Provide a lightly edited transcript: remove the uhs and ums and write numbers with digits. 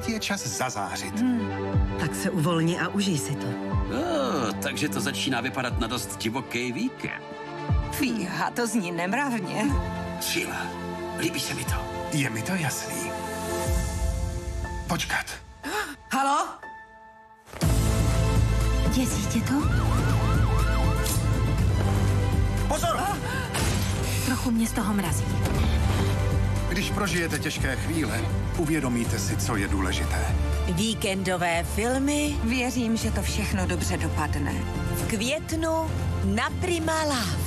teď je čas zazářit. Tak se uvolni a užij si to. Takže to začíná vypadat na dost divoký víkend. Fíha, to zní nemravně. Sheila, líbí se mi to. Je mi to jasný. Počkat. Halo? Děsí tě to? Pozor! Trochu mě z toho mrazí. Když prožijete těžké chvíle, uvědomíte si, co je důležité. Víkendové filmy Věřím, že to všechno dobře dopadne. v květnu na Prima Love.